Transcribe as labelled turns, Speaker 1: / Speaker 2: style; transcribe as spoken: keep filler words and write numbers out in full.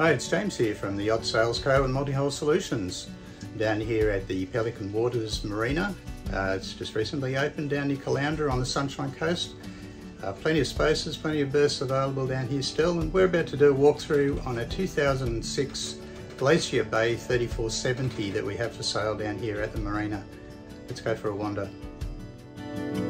Speaker 1: Hi, it's James here from the Yacht Sales Co and Multihull Solutions. Down here at the Pelican Waters Marina. Uh, it's just recently opened down near Caloundra on the Sunshine Coast. Uh, plenty of spaces, plenty of berths available down here still, and we're about to do a walkthrough on a two thousand six Glacier Bay thirty-four seventy that we have for sale down here at the marina. Let's go for a wander.